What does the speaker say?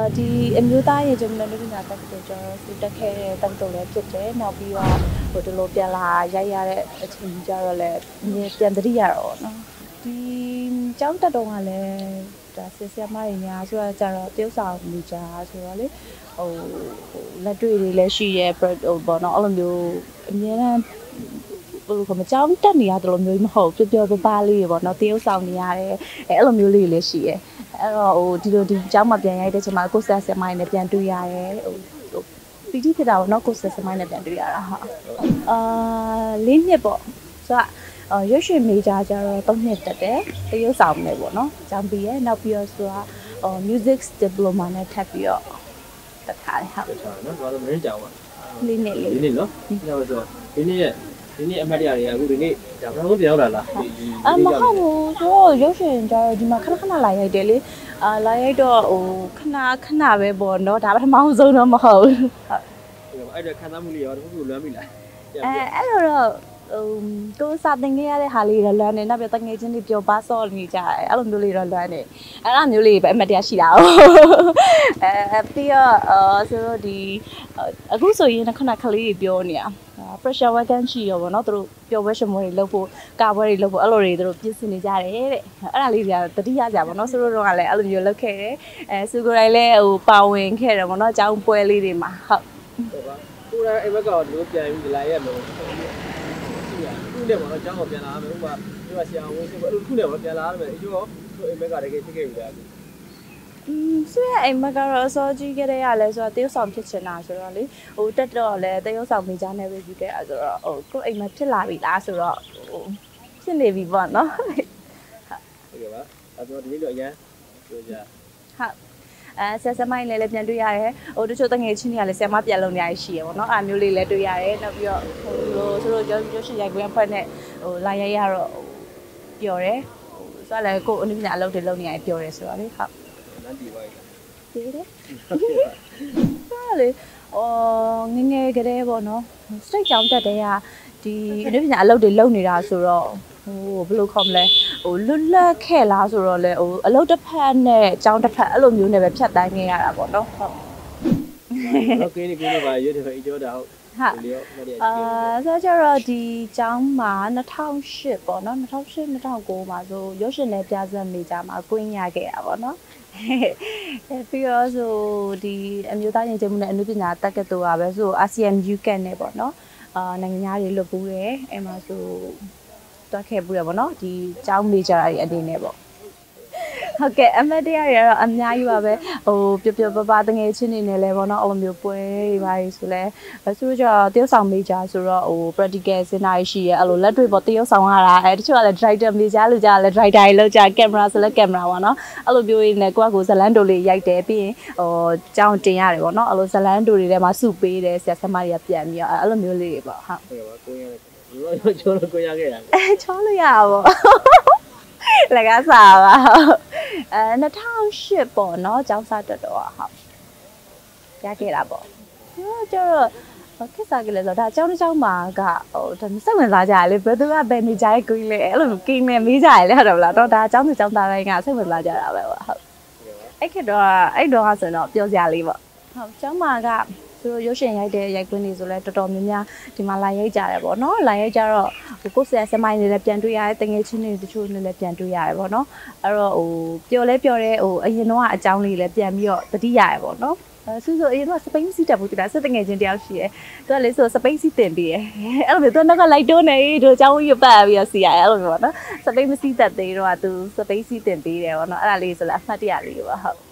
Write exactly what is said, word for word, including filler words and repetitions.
ဒီအမျိုးသားရေဂျုံနဲ့လူပညာတက်တဲ့ကျွန်တော်စတက်ခဲ့တဲ့တောက်တုံလည်းဖြစ်တယ်နောက်ပြီးတော့ဟိုဒီလိုပြန်လာရိုက်ရတဲ့အချိန်ကြတော့လည်းပြန်တတိရတော့နော်ဒီကျောင်းတက်တော့ကလည်းဒါဆရာမတွေများဆိုတော့ကြတော့တယောက်ဆောင်လူကြဆိုတော့လေဟိုလက်တွေ့တွေလည်းရှိရဲဟိုပေါ့နော်အဲ့လိုမျိုးအများနဲ့ဘယ်လိုကမကြောင်းတက်နေရတယ်လို့မျိုးမဟုတ်ပျော်ပျော်ပပလေးတွေပေါ့နော်တယောက်ဆောင်နေရတယ်အဲ့လိုမျိုးလေးတွေလည်းရှိရဲအဲ့တော့ဟိုဒီလိုဒီကျောင်းမှာပြန်ရိုက်တဲ့ချိန်မှာကိုဆက်ဆက်မိုင်းနဲ့ပြန်တွေ့ရတယ်ဟိုပီတိဖြစ်တာပေါ့နော်ကိုဆက်ဆက်မိုင်းနဲ့ပြန်တွေ့ရတာဟာအာလေးနှစ်ပေါ့ဆိုတော့အော်ရွှေရွှေမေဂျာကျတော့သုံးနှစ်တက်တယ်တရုပ်ဆောင်မယ်ပေါ့နော်ကျောင်းပြီးရနောက်ပြီးတော့ဆိုတာအော် music diploma နဲ့ထပ်ပြီးတော့တက်ထားတယ်ဟုတ်နော်ဒါဆိုမင်းကြောင်ပါလေးနှစ်လေးဒီနေ့နော်ဒီနေ့ဆိုဒီနေ့ရဲ့ဒီနေ့အမတ်တရားတွေအခုဒီနေ့ဒါဘယ်လိုပြောင်းလာလားအမဟုတ်ဘူးဆိုတော့ရုပ်ရှင်ကျတော့ဒီမှာခဏခဏလာရိုက်တယ်လေအာလာရိုက်တော့ဟိုခဏခဏပဲပေါ့နော်ဒါပထမဆုံးတော့မဟုတ်ဘူးဟုတ်အဲ့ဒါခံစားမှုလေးရောတခုခုလွမ်းပြီလားအဲအဲ့လိုတော့ဟိုကိုစာသင်ခဲ့ရတဲ့ဟာလေးတော့လွမ်းနေနောက်ပြီးတငယ်ချင်းတွေပျော်ပါဆော့နေကြတယ်အဲ့လိုမျိုးလေးတော့လွမ်းနေအဲ့လိုမျိုးလေးပဲအမတ်တရားရှိတာ哦အဲပြီးတော့အော်ဆိုတော့ဒီအခုဆိုရင်ခဏခလေးတွေပြောနေတာ pressure wagon ရှိရောဗောနော်သူတို့ပျော်ပွဲရှင်ပွဲတွေလုပ်ဖို့ကာပွဲတွေလုပ်ဖို့အဲ့လိုတွေသူတို့ပြင်ဆင်နေကြတယ်တဲ့အဲ့ဒါလေးတွေကတတိယကြပါတော့ဆိုတော့တော့ကလည်းအဲ့လိုမျိုးလုပ်ခဲ့တယ်အဲစူကိုတိုင်းလည်းဟိုပါဝင်ခဲ့တယ်ဗောနော်အကြောင်းပွဲလေးတွေမှာဟုတ်ဟုတ်ပါကိုယ်အဲ့ဘက်ကတော့ဒီလိုပြန်ပြီးလာရက်လို့ခုနဲ့ပေါ့နော်ကျောင်းကိုပြန်လာမယ်ဥပမာဒီကဆရာဝန်ရှင်ပေါ့အဲ့လိုခုနဲ့ပေါ့ပြန်လာရမယ်အကျိုးရောသူအိမ်ဘက်ကတကယ်ဖြစ်ခဲ့ပြီလားอืมဆွေအိမ်မကတော့အစောကြီးခဲ့တဲ့ရလဲဆိုတော့တရုတ်ဆောင်ဖြစ်ချင်တာဆိုတော့လေဟိုတက်တော့လဲတရုတ်ဆောင်မိကြနဲ့ပဲယူခဲ့ရဆိုတော့ဟိုကိုအိမ်မဖြစ်လာပြီလားဆိုတော့ဟိုဖြစ်နေပြီပေါ့နော်ဟုတ်ကဲ့ပါအဲ့တော့ဒီနေ့တော့အရင်ပြောကြဟုတ်အဲဆရာဆမိုင်းလည်းလည်းပြန်တွေ့ရတယ်ဟိုတချို့တငယ်ချင်းတွေကလည်းဆရာမပြန်လုံနေရရှိရပေါ့နော်အားမျိုးလေးလည်းတွေ့ရတယ်နောက်ပြီးတော့ဟိုလိုဆိုတော့ကျောင်းကျောင်းရှင်ရိုက်ခွင့်အဖွဲ့နဲ့ဟိုလာရိုက်ရတော့ပျော်တယ်ဟိုဆိုတော့လည်းကိုအနည်းငယ်အလုပ်တွေလုပ်နေရပျော်တယ်ဆိုတော့လေဟုတ်လမ်းတီပါလားတီးတယ်ဟာလေအော်ငငယ်ကလေးပေါ့နော်စတိတ်ကြောင်တက်တဲ့ကဒီအနည်းငယ်အလုပ်တွေလုပ်နေတာဆိုတော့ဟိုဘယ်လိုခေါ်မလဲဟိုလွတ်လပ်ခဲ့လားဆိုတော့လေဟိုအလုပ်တစ်ဖက်နဲ့အကြောင်းတစ်ဖက်အဲ့လိုမျိုးနဲ့ပဲဖြတ်တိုင်းခဲ့ရတာပေါ့နော်ဟုတ်โอเคဒီကိစ္စပါရွေးတယ်ပဲအကျော်တာဟုတ်ဟုတ်အာဆိုတော့ဒီကျောင်းမှာ၂၀၀၈ပေါ့နော်၂၀၀၈၂၀၀၉မှာဆိုရုပ်ရှင်နယ်ပြဇာတ်မေဂျာမှာကွင်းရခဲ့တာပေါ့နော်အဲပြီးတော့ဆိုဒီအမျိုးသားယဉ်ကျေးမှုနဲ့အနုပညာတက္ကသိုလ်ကပဲဆိုအာဆီယံ ယူ ကက် နဲ့ပေါ့နော်အာနိုင်ငံသားတွေလွတ်ပူးတယ်အဲမှာဆိုတွက်ခဲ့ပူးရပေါ့နော်ဒီကျောင်းမေဂျာတွေအနေနဲ့ပေါ့ဟုတ်ကဲ့အမတ်တရားတွေကတော့အများကြီးပါပဲဟိုပျော်ပျော်ပါပါတငယ်ချင်းတွေနဲ့လဲပေါ့နော်အဲ့လိုမျိုးပွဲတွေပါဆိုလဲဆိုတော့ကျတော့တရုတ်ဆောင်မေဂျာဆိုတော့ဟို practical စင်တာရှိရဲအဲ့လိုလက်တွေ့ပေါ့တရုတ်ဆောင်ရတာအဲတချို့ကလည်း director မေဂျာလို့ကြားလဲ director တွေလောက်ကြား camera ဆိုလဲ camera ပေါ့နော်အဲ့လိုမျိုးနေကိုကကိုဇလန်တိုလေးရိုက်တယ်ပြီးရင်ဟိုကြောင်းတင်ရတယ်ပေါ့နော်အဲ့လိုဇလန်တိုတွေထဲမှာစုပေးတယ်ဆရာဆရာမတွေကပြန်ပြီးတော့အဲ့လိုမျိုးလေးတွေပေါ့ဟုတ်ဟုတ်ပါကိုရရတယ်ဒီတော့ချောလို့ကိုရခဲ့ရတယ်အဲချောလို့ရပါပေါ့လက်ကစားပါအဲ၂၀၀၈ပေါ့နော်ကျောင်းစားတက်တော့ဟုတ်ရခဲ့တာပေါ့ဟိုကျတော့ခက်စားကြလဲဆိုတော့ဒါကျောင်းတစ်ကျောင်းမှာကဟိုဒါစိတ်ဝင်စားကြရလေဘယ်သူကဘယ်နေကြရဲ့ကိုင်းလဲအဲ့လိုကင်းနေမေးကြရလေဟုတ်တယ်မလားတော့ဒါကျောင်းသူကျောင်းသားတိုင်းကစိတ်ဝင်စားကြတာပဲပေါ့ဟုတ်အဲ့ခေတ်တော့အဲ့တော့ဆိုတော့ပြောစရာလေးပေါ့ဟုတ်ကျောင်းမှာကသူတို့ရုပ်ရှင်ရိုက်တဲ့ရိုက်ခွင်းတွေဆိုလဲတော်တော်များများဒီမှာလာရိုက်ကြတယ်ပေါ့နော်လာရိုက်ကြတော့ဟိုကိုယ်ဆရာဆမိုင်းတွေလည်းပြန်တွေ့ရတယ်တငယ်ချင်းတွေတချို့နဲ့လည်းပြန်တွေ့ရတယ်ပေါ့နော်အဲ့တော့ဟိုပျော်လဲပျော်တဲ့ဟိုအရင်တော့အကြောင်းလေးလည်းပြန်ပြီးတော့တတိရရပေါ့နော်အဲဆိုဆိုအရင်ကစပိန်စီးတက်ဘူးတူတာစတငယ်ချင်းတယောက်ရှိရဲသူကလေဆိုစပိန်စီးတင်ပြီးရဲအဲ့လိုမျိုးသူနောက်ကလိုက်တွန်းနေတို့အကြောင်းကြီးပတ်ပြီးတော့စီရအဲ့လိုမျိုးပေါ့နော်စပိန်မစီးတက်သေးတော့သူစပိန်စီးတင်ပြီးတယ်ပေါ့နော်အဲ့ဒါလေးဆိုလဲအမှတ်တရလေးပေါ့ဟုတ်